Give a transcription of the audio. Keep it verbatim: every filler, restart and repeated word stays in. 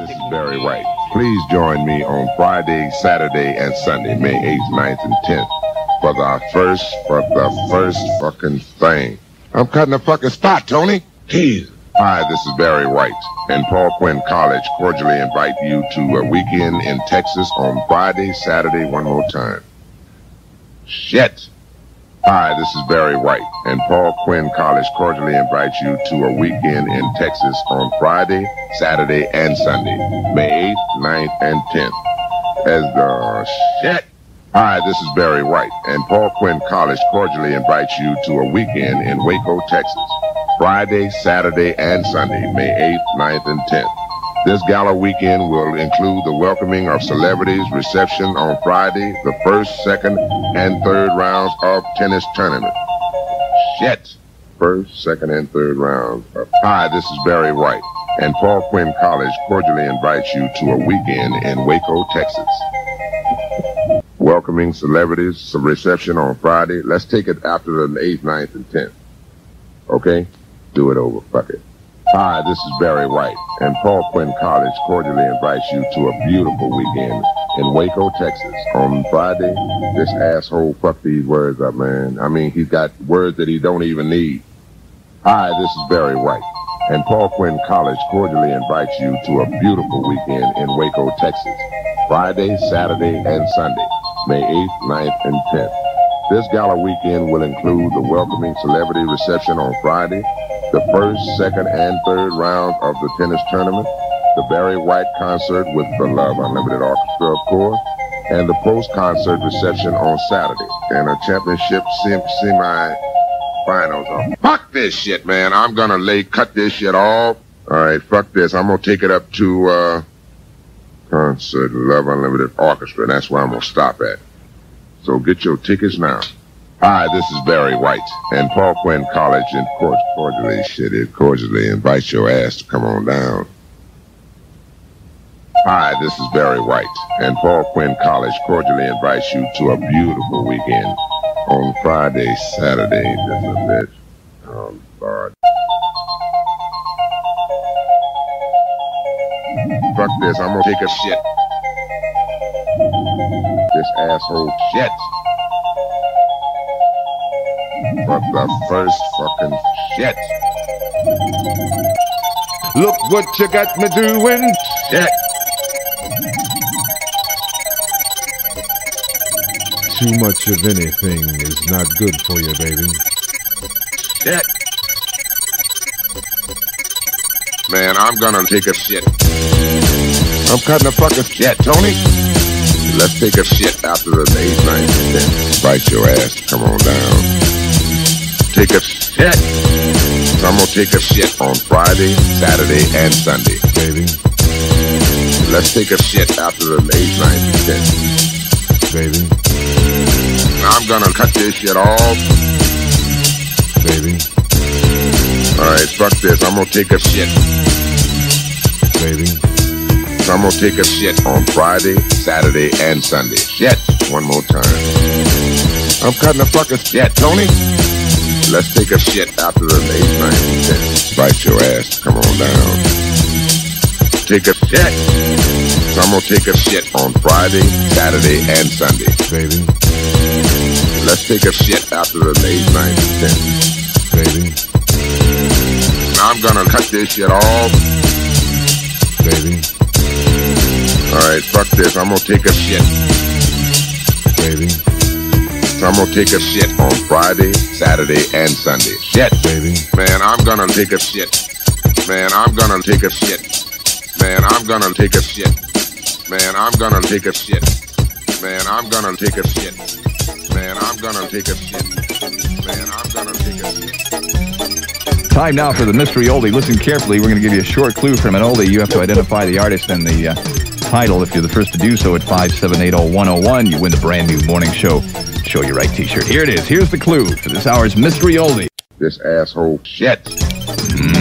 this is Barry White. Please join me on Friday, Saturday, and Sunday, May eighth, ninth, and tenth, for the first, for the first fucking thing. I'm cutting a fucking spot, Tony. Jeez. Hi, this is Barry White, and Paul Quinn College cordially invite you to a weekend in Texas on Friday, Saturday, one more time. Shit. Hi, this is Barry White, and Paul Quinn College cordially invites you to a weekend in Texas on Friday, Saturday, and Sunday, May eighth, ninth, and tenth. As the shit. Hi, this is Barry White, and Paul Quinn College cordially invites you to a weekend in Waco, Texas, Friday, Saturday, and Sunday, May eighth, ninth, and tenth. This gala weekend will include the welcoming of celebrities, reception on Friday, the first, second, and third rounds of tennis tournament. Shit. First, second, and third rounds. Of... Hi, this is Barry White, and Paul Quinn College cordially invites you to a weekend in Waco, Texas. Welcoming celebrities, reception on Friday. Let's take it after the eighth, ninth, and tenth. Okay? Do it over. Fuck it. Hi, this is Barry White, and Paul Quinn College cordially invites you to a beautiful weekend in Waco, Texas on Friday. This asshole fuck these words up, man. I mean, he's got words that he don't even need. Hi, this is Barry White, and Paul Quinn College cordially invites you to a beautiful weekend in Waco, Texas, Friday, Saturday, and Sunday, May eighth, ninth, and tenth. This gala weekend will include the welcoming celebrity reception on Friday, the first, second, and third rounds of the tennis tournament, the Barry White concert with the Love Unlimited Orchestra, of course, and the post-concert reception on Saturday, and a championship sem- semi-finals. Oh, fuck this shit, man. I'm gonna lay, cut this shit off. All right, fuck this. I'm gonna take it up to, uh, concert, Love Unlimited Orchestra. That's where I'm gonna stop at. So get your tickets now. Hi, this is Barry White, and Paul Quinn College and cordially, shit, it cordially invites your ass to come on down. Hi, this is Barry White, and Paul Quinn College cordially invites you to a beautiful weekend on Friday, Saturday, this a bitch. Oh, Lord. Fuck this, I'm gonna take a shit. This asshole shit. For the first fucking shit. Look what you got me doing. Shit. Too much of anything is not good for you, baby. Shit. Man, I'm gonna take a shit. I'm cutting a fucking shit, Tony. Let's take a shit after the eighth, ninth, and tenth. Bite your ass to come on down. Take a shit. So I'm gonna take a shit on Friday, Saturday, and Sunday. Baby. Let's take a shit after the eighth, ninth, and tenth. Baby. I'm gonna cut this shit off. Baby. Alright, fuck this. I'm gonna take a shit. Baby. So I'm gonna take a shit on Friday, Saturday, and Sunday. Shit. One more time. I'm cutting a fucking shit, Tony. Let's take a shit after the eighth, ninth, and tenth. Bite your ass to come on down. Take a shit. So I'm gonna take a shit on Friday, Saturday, and Sunday. Baby. Let's take a shit after the eighth, ninth, and tenth. Baby. Now I'm gonna cut this shit off. Baby. Alright, fuck this. I'm gonna take a shit. Baby. So I'm gonna take a shit on Friday, Saturday, and Sunday. Shit. Baby. Man, I'm gonna take a shit. Man, I'm gonna take a shit. Man, I'm gonna take a shit. Man, I'm gonna take a shit. Man, I'm gonna take a shit. Man, I'm gonna take a shit. Man, I'm gonna take a shit. Time now for the mystery oldie. Listen carefully. We're going to give you a short clue from an oldie. You have to identify the artist and the uh, title. If you're the first to do so at five seven eight oh one oh one, you win the brand new morning show Show Your Right t-shirt. Here it is. Here's the clue for this hour's mystery oldie. This asshole shit. Mm.